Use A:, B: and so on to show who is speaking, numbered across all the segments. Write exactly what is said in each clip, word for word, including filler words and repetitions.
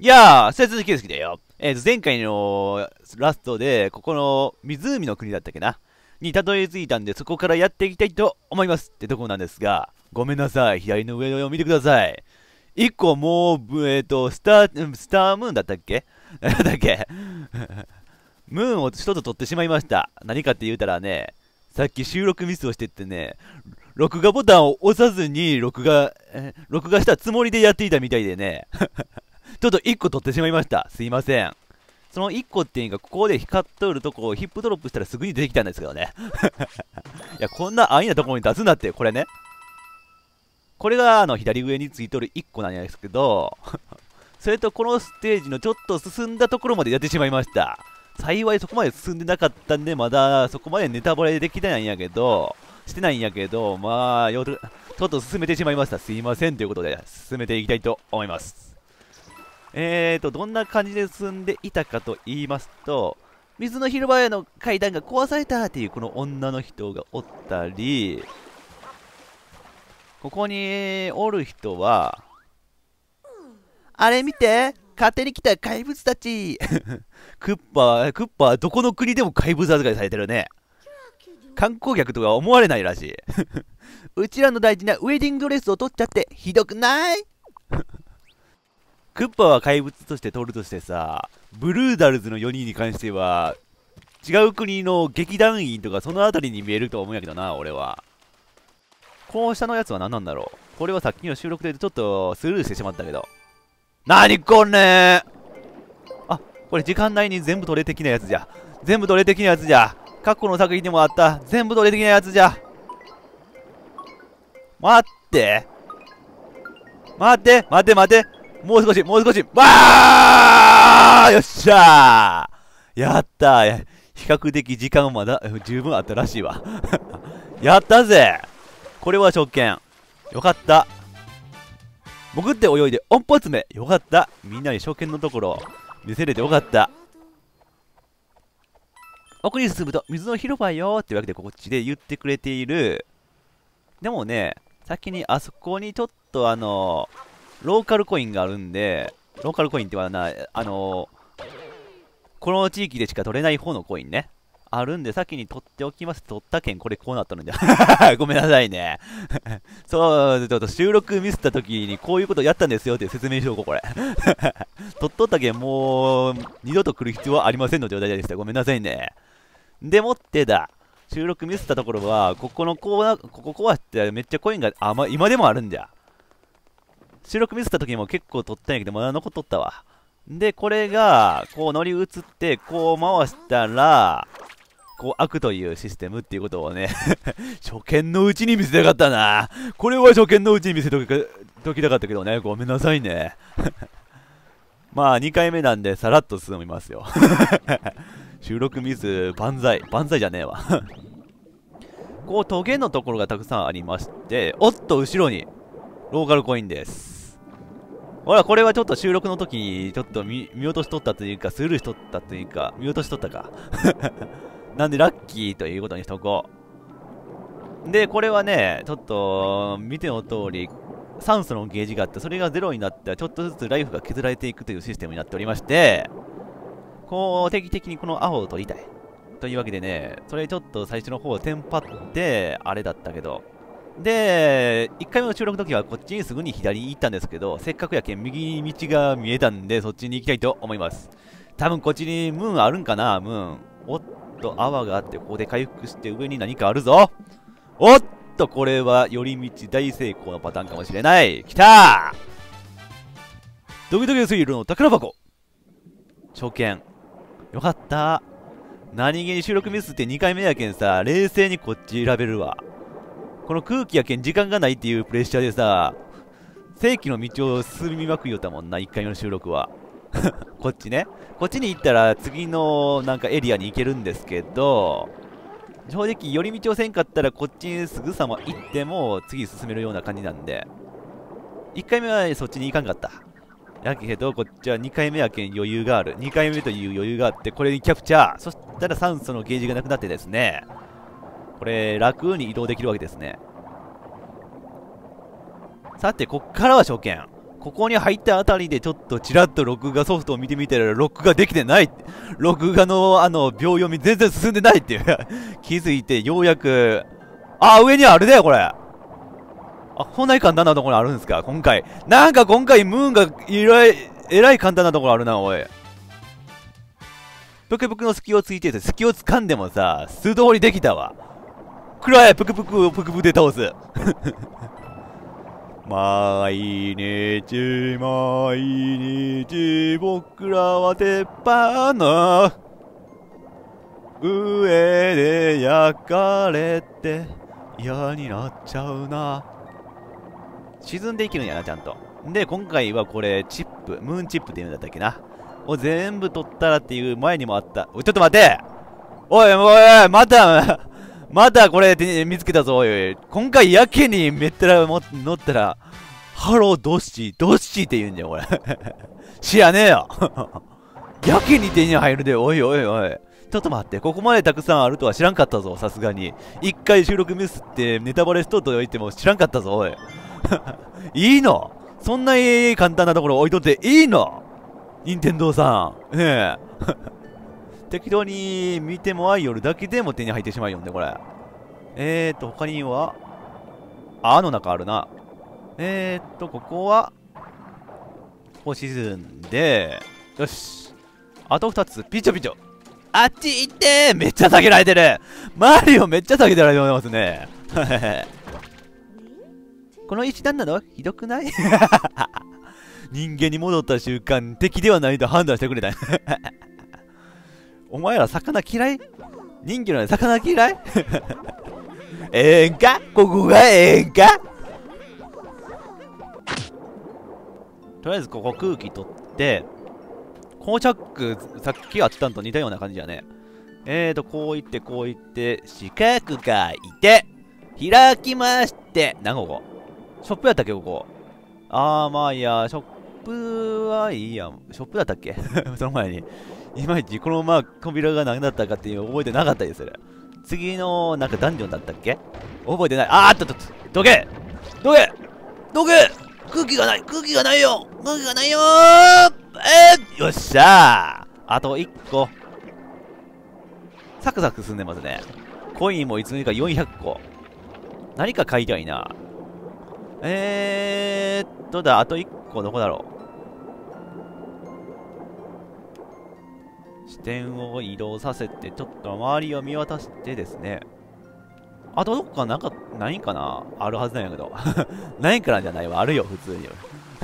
A: いやー、それ続きですきだよ。えーと、前回のラストで、ここの湖の国だったっけなにたどり着いたんで、そこからやっていきたいと思いますってとこなんですが、ごめんなさい。左の上を見てください。一個もう、ぶえーと、スター、スタームーンだったっけなんだっけムーンを一つ取ってしまいました。何かって言うたらね、さっき収録ミスをしてってね、録画ボタンを押さずに録画、え録画したつもりでやっていたみたいでね、ちょっといっこ取ってしまいました。すいません。そのいっこっていうか、ここで光っとるとこをヒップドロップしたらすぐに出てきたんですけどね。いや、こんな安易なところに出すなって、これね。これがあの左上についとるいっこなんですけど、それとこのステージのちょっと進んだところまでやってしまいました。幸いそこまで進んでなかったんで、まだそこまでネタバレできてないんやけど、してないんやけど、まあ、よちょっと進めてしまいました。すいませんということで、進めていきたいと思います。えーと、どんな感じで進んでいたかと言いますと、水の広場への階段が壊されたっていうこの女の人がおったり、ここにおる人は、あれ見て勝手に来た怪物たちクッパー、クッパーはどこの国でも怪物扱いされてるね。観光客とか思われないらしい。うちらの大事なウェディングドレスを取っちゃってひどくないクッパは怪物として取るとしてさ、ブルーダルズのよにんに関しては、違う国の劇団員とかそのあたりに見えると思うんやけどな、俺は。この下のやつは何なんだろう。これはさっきの収録でちょっとスルーしてしまったけど。なにこれあ、これ時間内に全部取れ的なやつじゃ。全部取れ的なやつじゃ。過去の作品でもあった。全部取れ的なやつじゃ。待って。待って、待って、待って。もう少し、もう少し。わーよっしゃーやったー。比較的時間まだ十分あったらしいわ。やったぜこれは初見。よかった。潜って泳いで音符集め。よかった。みんなに初見のところ見せれてよかった。奥に進むと水の広場よーってわけでこっちで言ってくれている。でもね、先にあそこにちょっとあのローカルコインがあるんで、ローカルコインってはな、あのこの地域でしか取れない方のコインね。あるんで先に取っておきます。取った件これこうなったので。ごめんなさいね。そう、ちょっと収録ミスった時にこういうことやったんですよって説明しようこれ。取っとった件もう二度と来る必要はありませんの状態でした。ごめんなさいね。でもってだ。収録ミスったところは、ここのコーナー、ここ壊してめっちゃコインが、あ、ま、今でもあるんじゃ。収録ミスった時も結構取ったんやけど、まだ残っとったわ。で、これが、こう乗り移って、こう回したら、こう開くというシステムっていうことをね、初見のうちに見せたかったな。これは初見のうちに見せときたかったけどね、ごめんなさいね。まあ、にかいめなんで、さらっと進みますよ。収録ミス、万歳。万歳じゃねえわ。こう、トゲのところがたくさんありまして、おっと、後ろに、ローカルコインです。ほら、これはちょっと収録の時に、ちょっと見、見落としとったというか、スルーしとったというか、見落としとったか。なんで、ラッキーということにしとこう。で、これはね、ちょっと、見ての通り、酸素のゲージがあって、それがゼロになったら、ちょっとずつライフが削られていくというシステムになっておりまして、こう、定期的にこのアホを取りたい。というわけでね、それちょっと最初の方テンパって、あれだったけど。で、いっかいめの収録の時はこっちにすぐに左に行ったんですけど、せっかくやけん右道が見えたんで、そっちに行きたいと思います。多分こっちにムーンあるんかな、ムーン。おっと、泡があって、ここで回復して上に何かあるぞ。おっと、これは寄り道大成功のパターンかもしれない。来たードキドキスイールの宝箱初見。よかった。何気に収録ミスってにかいめやけんさ、冷静にこっち選べるわ。この空気やけん時間がないっていうプレッシャーでさ、正規の道を進みまくりよったもんな、いっかいめの収録は。こっちね。こっちに行ったら次のなんかエリアに行けるんですけど、正直寄り道をせんかったらこっちにすぐさま行っても次進めるような感じなんで、いっかいめはそっちに行かんかった。やけど、こっちはにかいめやけん余裕がある。にかいめという余裕があって、これにキャプチャー。そしたら酸素のゲージがなくなってですね、これ、楽に移動できるわけですね。さて、こっからは初見。 ここに入ったあたりでちょっとちらっと録画ソフトを見てみたら録画できてない。録画のあの秒読み全然進んでないっていう気づいてようやく、あ、上にあるねこれ。あ、こんなに簡単なところあるんですか今回。なんか今回ムーンがえらい、えらい簡単なところあるなおい。ぷくぷくの隙をついてて隙を掴んでもさ、素通りできたわ。くらえぷくぷくをぷくぷくで倒す。毎日毎日僕らは鉄板の上で焼かれて嫌になっちゃうな。沈んでいけるんやなちゃんと。で今回はこれチップムーンチップっていうんだったっけなを全部取ったらっていう前にもあった。おいちょっと待て、おいおいまたまたこれ見つけたぞ。おい今回やけにめったら乗ったらハロードッシードッシーって言うんだよこれ知らねえよやけに手に入るで。おいおいおいちょっと待って、ここまでたくさんあるとは知らんかったぞ。さすがに一回収録ミスってネタバレしとっといても知らんかったぞおいいいのそんな簡単なところ置いとっていいの任天堂さんねえ適当に見てもアイヨルだけでも手に入ってしまうよねこれ。えーと他にはあの中あるな。えーとここはこう沈んで、よしあとふたつピチョピチョ。あっち行ってめっちゃ下げられてる。マリオめっちゃ下げられてますねこの石段なのひどくない人間に戻った瞬間敵ではないと判断してくれたお前ら魚嫌い？人魚なのに魚嫌いええんかここがええんか。とりあえずここ空気取ってこのチャックさっきあったんと似たような感じやね。えーとこういってこういって四角がいて開きまして、なんかここショップやったっけここ。あーまあいいや、ショップはいいやん。ショップだったっけその前にいまいちこのまま扉が何だったかっていう覚えてなかったりする。次のなんかダンジョンだったっけ覚えてない。あーっとっとっとどけどけどけ空気がない空気がないよ空気がないよー。えー、よっしゃーあといっこサクサク進んでますね。コインもいつの間にかよんひゃっこ。何か買いたいな。えーっとだあといっこどこだろう。視点を移動させてちょっと周りを見渡してですね。あとどっかなんかないんかなあるはずなんやけどないからじゃないわ、あるよ普通に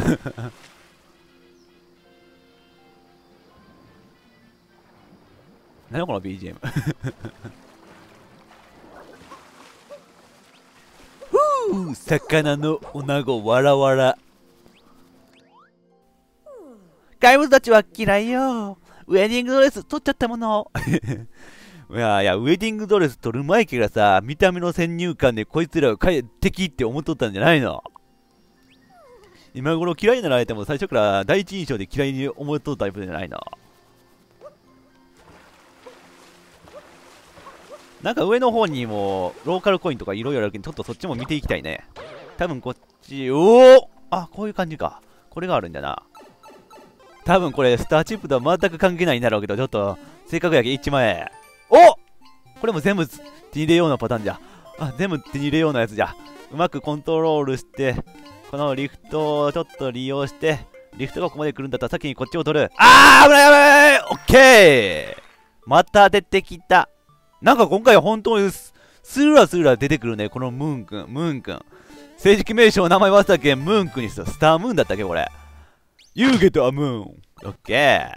A: 何やこの ビージーエム ふう魚の女子わらわら。怪物たちは嫌いよ。ウェディングドレス取っちゃったものいやいや、ウェディングドレス取る前からさ、見た目の先入観でこいつらを敵って思っとったんじゃないの。今頃嫌いになられても最初から第一印象で嫌いに思っとったタイプじゃないの。なんか上の方にもローカルコインとかいろいろあるけど、ちょっとそっちも見ていきたいね。多分こっち、おおあ、こういう感じか。これがあるんだな。多分これスターチップとは全く関係ないんだろうけど、ちょっとせっかくやけいちまん円。おこれも全部手に入れようなパターンじゃ。あ、全部手に入れようなやつじゃ。うまくコントロールして、このリフトをちょっと利用して、リフトがここまで来るんだったら先にこっちを取る。あー危ない危ないオッケーまた出てきた。なんか今回本当にスラスラ出てくるね、このムーンくん、ムーンくん。正式名称名前忘れたっけムーンくんにした。スタームーンだったっけこれ。You get a moon! オッケー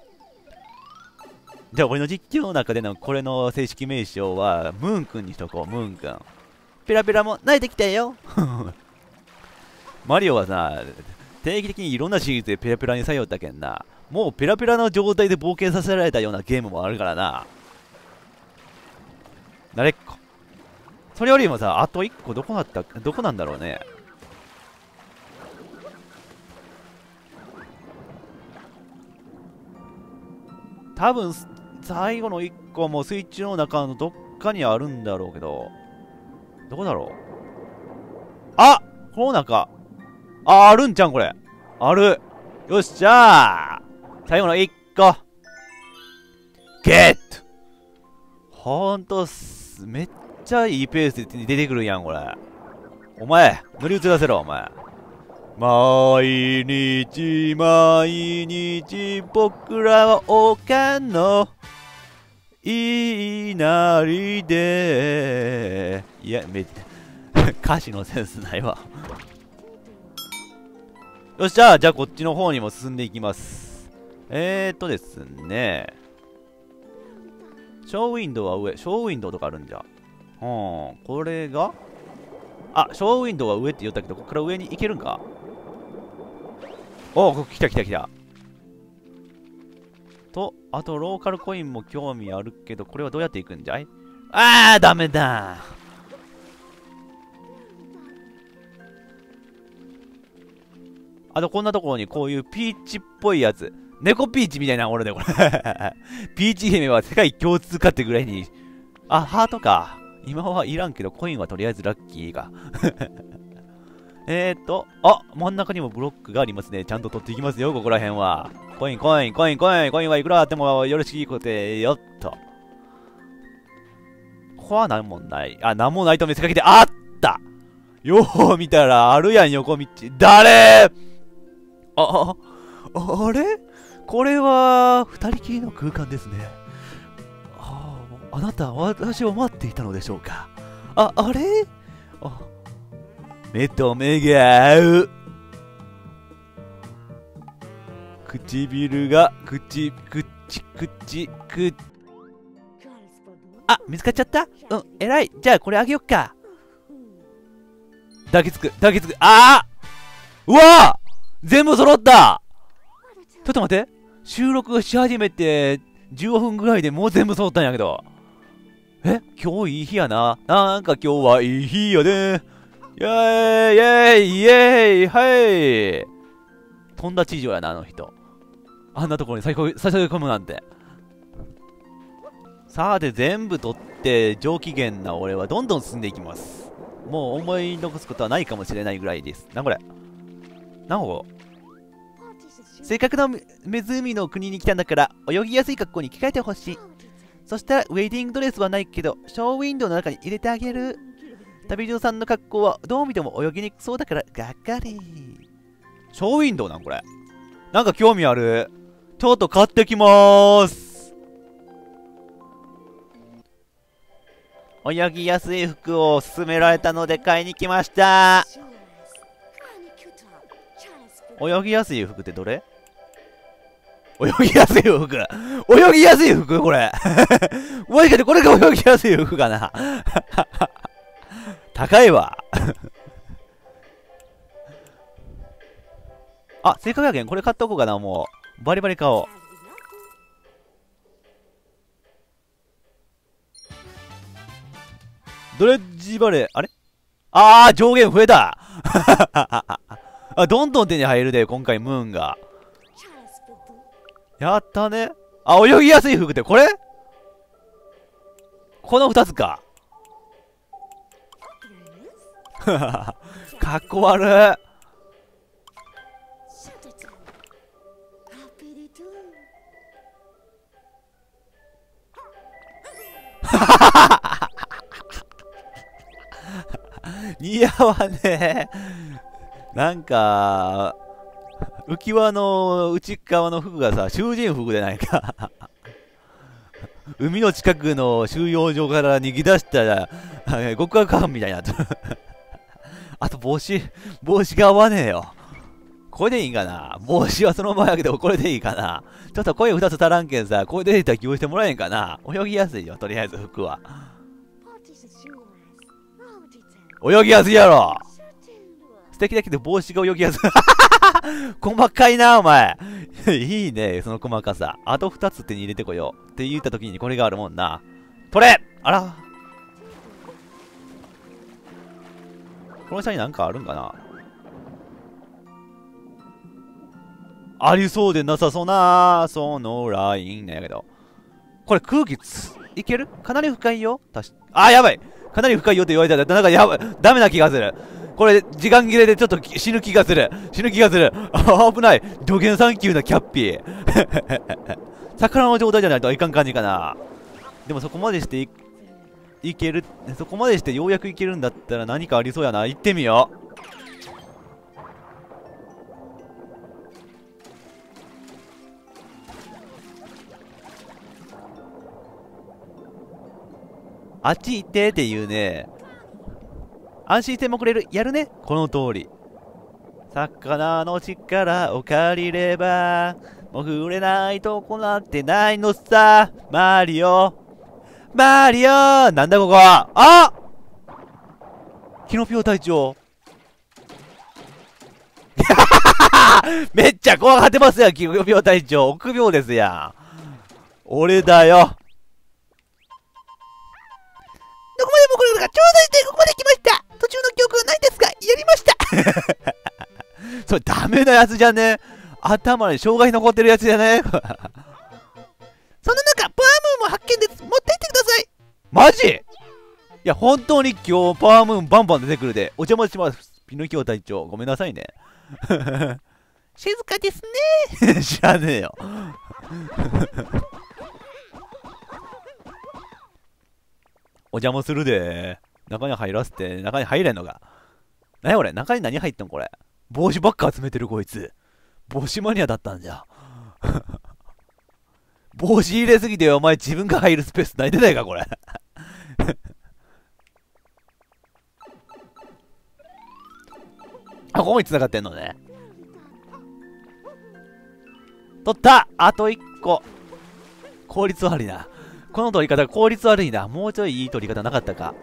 A: じゃあ俺の実況の中でのこれの正式名称はムーンくんにしとこう、ムーンくん。ペラペラも慣れてきたよマリオはさ、定期的にいろんなシリーズでペラペラにさよったけんな。もうペラペラの状態で冒険させられたようなゲームもあるからな。慣れっこ。それよりもさ、あといっこどこだった、どこなんだろうね。多分最後のいっこもスイッチの中のどっかにあるんだろうけど、どこだろう。あこの中あ、あるんちゃんこれ。 ある。よっしゃー、最後のいっこ。ゲット。ほんと、めっちゃいいペースで出てくるやん、これ。お前、乗り移らせろ、お前。毎日、毎日、僕らは丘の稲荷で。いや、めっちゃ、歌詞のセンスないわ。よっしゃ、じゃあこっちの方にも進んでいきます。えーとですね。ショーウィンドウは上。ショーウィンドウとかあるんじゃ。うん。これがあ、ショーウィンドウは上って言ったけど、ここから上に行けるんか。おお、来た来た来た。と、あとローカルコインも興味あるけど、これはどうやって行くんじゃい。あー、ダメだ。あとこんなところにこういうピーチっぽいやつ。猫ピーチみたいな俺でこれ。ピーチ姫は世界共通かってぐらいに。あ、ハートか。今はいらんけど、コインはとりあえずラッキーが。えーと、あ、真ん中にもブロックがありますね。ちゃんと取っていきますよ、ここら辺は。コイン、コイン、コイン、コイン、コインはいくらあってもよろしきことでよっと。ここは何もない。あ、何もないと見せかけて、あったよう見たらあるやん、横道。誰あ、あ、あれこれは、二人きりの空間ですね。ああ、あなた、私を待っていたのでしょうか。あ、あれあ、目と目が合う。唇が、口、口、口、口。あ、見つかっちゃった。うん、偉い。じゃあこれあげよっか。抱きつく、抱きつく。ああうわ全部揃った。ちょっと待って。収録し始めてじゅうごふんぐらいでもう全部揃ったんやけど。え今日いい日やな。なんか今日はいい日やね。イェーイイェーイイェーイはい飛んだ地上やな、あの人。あんなところに最高、最初で込むなんて。さて、全部取って、上機嫌な俺はどんどん進んでいきます。もう思い残すことはないかもしれないぐらいです。な、これ。なお、せっかくの湖の国に来たんだから、泳ぎやすい格好に着替えてほしい。そしたら、ウェディングドレスはないけど、ショーウィンドウの中に入れてあげる。旅人さんの格好はどう見ても泳ぎにくそうだからがっかり。ショーウィンドウなんこれ。なんか興味ある。ちょっと買ってきまーす。泳ぎやすい服を勧められたので買いに来ました。泳ぎやすい服ってどれ？泳ぎやすい服泳ぎやすい服これもしかしてこれが泳ぎやすい服かな高いわあ、せっかくやけんこれ買っとこうかな。もうバリバリ買おう。ドレッジバレー、あれあー上限増えたあ、どんどん手に入るで今回ムーンが。やったね。あ、泳ぎやすい服ってこれこのふたつかかっこ悪い似合わねえ。なんか浮き輪の内側の服がさ、囚人服でないか海の近くの収容所から逃げ出したら極悪犯みたいになってるあと帽子帽子が合わねえよ。これでいいんかな。帽子はそのままやけどこれでいいかな。ちょっと声ふたつ足らんけんさ、これで適応してもらえんかな。泳ぎやすいよ、とりあえず服は。泳ぎやすいやろ。素敵だけど帽子が泳ぎやすい細かいなお前いいねその細かさ。あとふたつ手に入れてこようって言った時にこれがあるもんな。取れあらこの下になんかあるんかな。ありそうでなさそうなそのラインなんやけど。これ空気ついけるかなり深いよ。たしあーやばいかなり深いよって言われたらなんかやばいダメな気がする。 これ、時間切れでちょっと死ぬ気がする。死ぬ気がする。あ、危ない。土下サンキューなキャッピー。魚の状態じゃないといかん感じかな。でもそこまでしてい、いける、そこまでしてようやくいけるんだったら何かありそうやな。行ってみよう。あっち行ってって言うね。安心してもくれる。やるね。この通り。魚の力を借りれば、もう触れないとこなんてないのさ。マリオ。マリオなんだここは。あキノピオ隊長。めっちゃ怖がってますよ、キノピオ隊長。臆病ですやん。俺だよ。
B: どこまでも来れるかちょうどいいでここまで来ました。途中の記憶はないですが、やりました。
A: それダメなやつじゃね。頭に障害残ってるやつじゃね。
B: その中、パワームーンも発見です。持って行ってください。
A: マジ？いや、本当に今日パワームーンバンバン出てくるで。お邪魔します。ピノキオ隊長。ごめんなさいね。
B: 静かです
A: ね。知らねえよ。お邪魔するで。中に入らせて、中に入れんのか。なにこれ、中に何入ったんこれ。帽子ばっか集めてるこいつ。帽子マニアだったんじゃ。帽子入れすぎてお前自分が入るスペースないでないかこれ。あ、ここに繋がってんのね。取った。あといっこ。効率悪いな。この取り方効率悪いな。もうちょいいい取り方なかったか。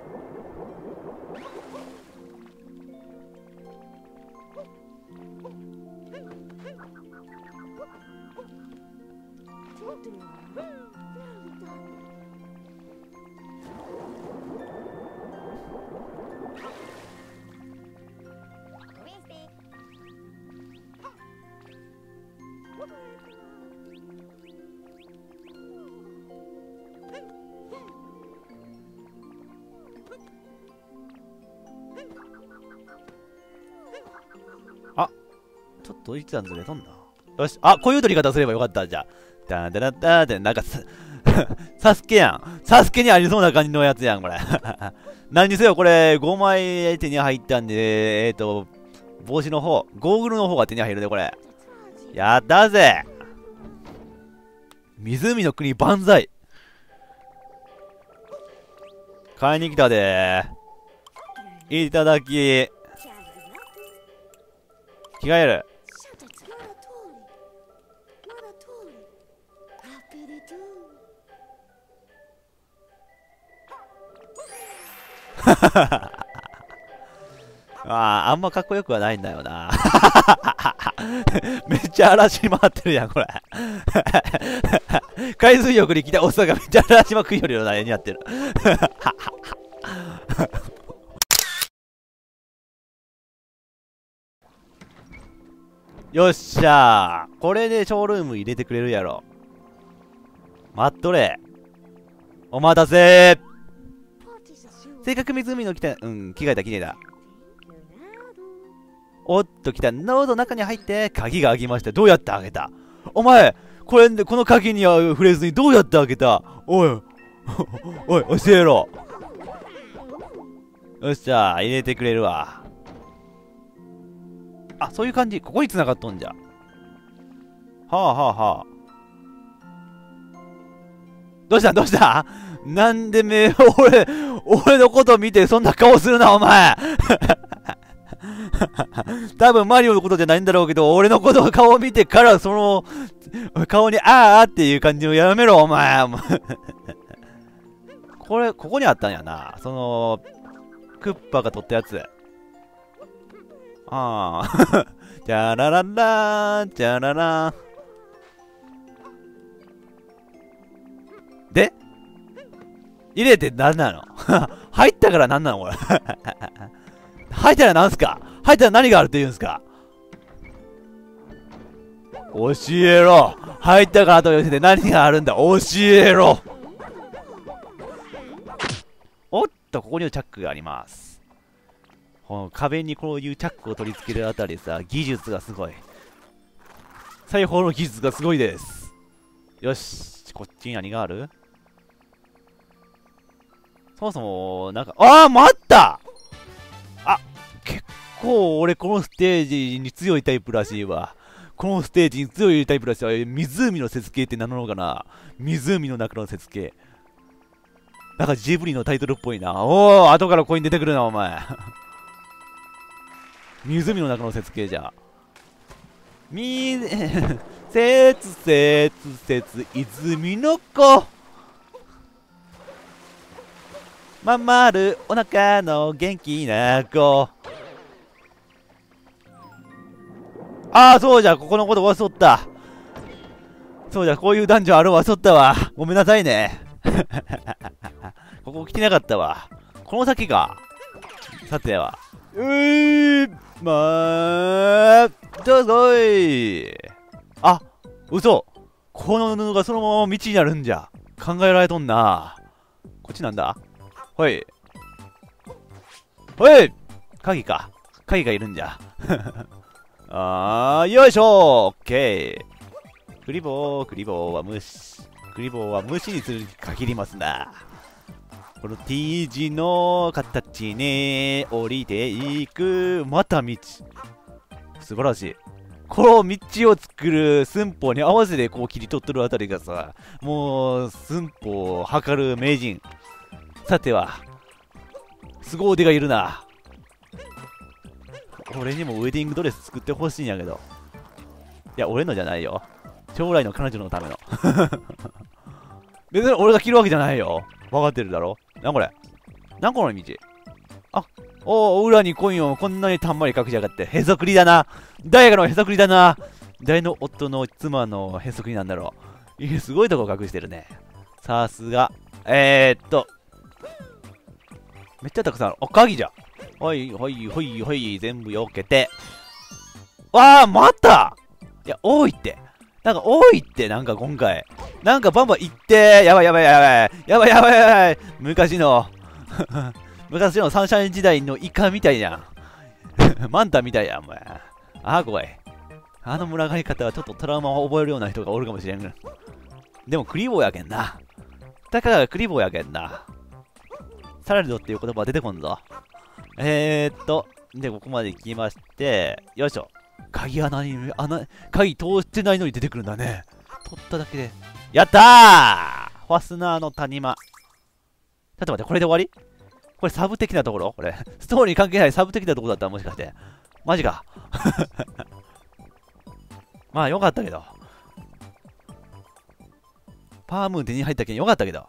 A: あ、ちょっと一段ずれとんな。よし、あ、こういう取り方すればよかった。じゃあ。ダンダダッダーって、なんかさ、サスケやん。サスケにありそうな感じのやつやん、これ。何にせよ、これ、ごまい手に入ったんで、えっ、ー、と、帽子の方、ゴーグルの方が手に入るね、これ。やったぜ。湖の国万歳。買いに来たでー。いただき。着替える。ああ、あんまかっこよくはないんだよな。めっちゃ嵐に回ってるやん、これ。海水浴に来たおっさんがめっちゃ嵐まくよりの絵になってる。よっしゃー。これでショールーム入れてくれるやろ。待っとれ。お待たせー。せっかく湖の来た、うん、着替えた、きれいだ。おっと来た。どうぞ中に入って。鍵が開きました。どうやって開けた？お前、これ、この鍵には触れずにどうやって開けた？おい、おい、教えろ。よっしゃ、入れてくれるわ。あ、そういう感じ。ここに繋がっとんじゃ。はあはあはあ。どうしたどうした？なんでめ、俺、俺のこと見てそんな顔するな、お前。多分マリオのことじゃないんだろうけど、俺のこと顔を見てから、その、顔にあーあっていう感じをやめろ、お前。これ、ここにあったんやな。その、クッパが取ったやつ。ああ。じゃらららーん、じゃららーん。で入れて何なの？入ったから何なのこれ。入ったら何すか？入ったら何があるって言うんすか？教えろ。入ったからと言って何があるんだ？教えろ。おっと、ここにチャックがあります。 この壁にこういうチャックを取り付けるあたりさ、技術がすごい。裁縫の技術がすごいです。よし、こっちに何がある？そもそも、なんか、ああ待った。あ、結構俺このステージに強いタイプらしいわ。このステージに強いタイプらしいわ。湖の雪景って名乗ろうかな。湖の中の雪景。なんかジブリのタイトルっぽいな。おお、後からコイン出てくるな、お前。湖の中の雪景じゃ。みー、せつせつせつ、泉の子。まんまるお腹の元気な子。ああ、そうじゃ、ここのこと忘れとった。そうじゃ、こういう男女あるわ、忘れったわ。ごめんなさいね。ここ来てなかったわ。この先か。さては。うー、まー、どうぞい。あ、嘘。この布がそのまま道になるんじゃ。考えられとんな。こっちなんだ。ほい。ほい。鍵か。鍵がいるんじゃ。あー、よいしょ。オッケー。クリボー、クリボーは虫。クリボーは虫にするに限りますな。この T 字の形に降りていく。また道。素晴らしい。この道を作る寸法に合わせてこう切り取っとるあたりがさ、もう寸法を測る名人。さては、凄腕がいるな。俺にもウェディングドレス作ってほしいんやけど。いや、俺のじゃないよ。将来の彼女のための。別に俺が着るわけじゃないよ。分かってるだろ。なんこれ。なんこの道。あ、おお、裏にコインをこんなにたんまり隠しやがって。へそくりだな。誰かのへそくりだな。誰の夫の妻のへそくりなんだろう。いや、すごいとこ隠してるね。さすが。えー、っと。めっちゃたくさんある。あ、鍵じゃ。ほいほいほいほい。全部避けて。わあ、またいや、多いって。なんか多いって、なんか今回。なんかバンバン行って。やばいやばいやばい。やばいやばいやばい。昔の、昔のサンシャイン時代のイカみたいじゃん。マンタみたいやん、お前。ああ、怖い。あの群がり方はちょっとトラウマを覚えるような人がおるかもしれん。でもクリボーやけんな。たかがクリボーやけんな。サラリドっていう言葉は出てこんぞ。えーっと、で、ここまで行きまして、よいしょ。鍵穴に、穴、鍵通してないのに出てくるんだね。取っただけで。やったー！ファスナーの谷間。ちょっと待って、これで終わり？これサブ的なところ？これ。ストーリー関係ないサブ的なところだったらもしかして。マジか。まあよかったけど。パワームーン手に入ったけんよかったけど。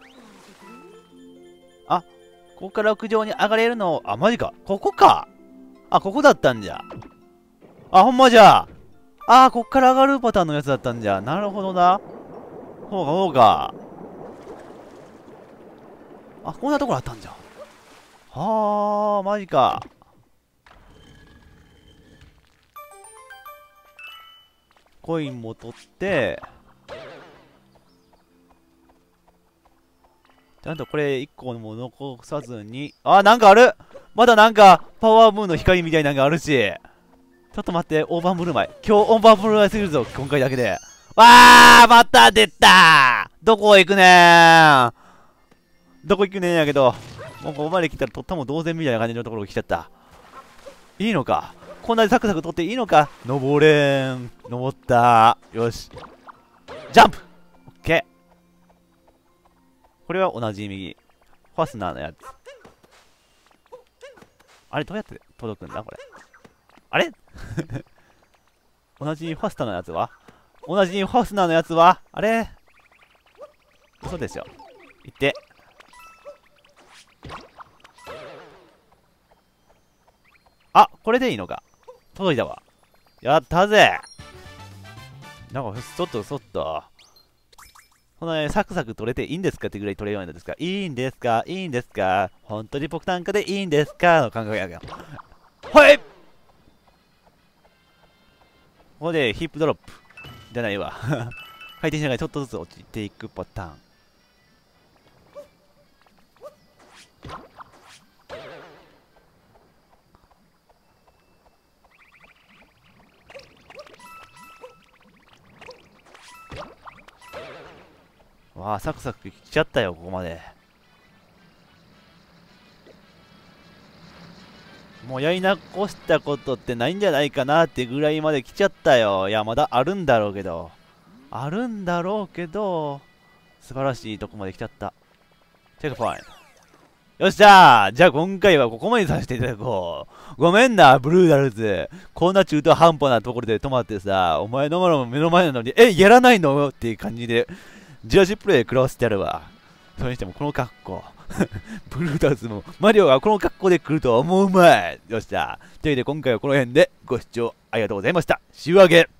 A: あ、ここから屋上に上がれるの、あ、マジか。ここか。あ、ここだったんじゃ。あ、ほんまじゃ。あー、こっから上がるパターンのやつだったんじゃ。なるほどな。ほうか、ほうか。あ、こんなところあったんじゃ。はあ、マジか。コインも取って、ちゃんとこれいっこも残さずに、あ、なんかある。まだなんか、パワームーンの光みたいなのがあるし。ちょっと待って、オーバームルマイ。今日オーバームルマイすぎるぞ、今回だけで。わー、また出たー。どこ行くねー。どこ行くねーやけど、もうここまで来たらとったも同然みたいな感じのところが来ちゃった。いいのか。こんなにサクサク取っていいのか。登れーん。登ったー。よし。ジャンプ。オッケー。これは同じ右。ファスナーのやつ。あれ、どうやって届くんだこれ。あれ同じファスナーのやつは同じファスナーのやつはあれ嘘でしょ。行って。あ、これでいいのか。届いたわ。やったぜ。なんか、そっとそっと。こんなね、サクサク取れていいんですかってぐらい取れるようになるんですか。いいんですかいいんですか本当に僕なんかでいいんですかの感覚やけど。はいここでヒップドロップ。じゃないわ。回転しながらちょっとずつ落ちていくパターン。 ああ、サクサク来ちゃったよ、ここまで。もうやり残したことってないんじゃないかなってぐらいまで来ちゃったよ。いや、まだあるんだろうけど。あるんだろうけど、素晴らしいとこまで来ちゃった。チェックポイント。よっしゃー、じゃあ今回はここまでさせていただこう。ごめんな、ブルーダルズ。こんな中途半端なところで止まってさ、お前のもの目の前なのに、え、やらないのっていう感じで、ジラシプレイ食らわせてやるわ。それにしてもこの格好。ブルーダルズもマリオがこの格好で来るとは思うまい。よっしゃ。というわけで今回はこの辺でご視聴ありがとうございました。週明け。